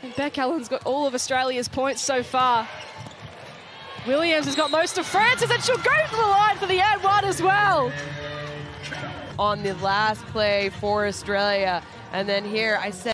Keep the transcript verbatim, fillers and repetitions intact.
And Beck Allen's got all of Australia's points so far. Williams has got most of France's, and she'll go to the line for the and one as well. On the last play for Australia. And then here I said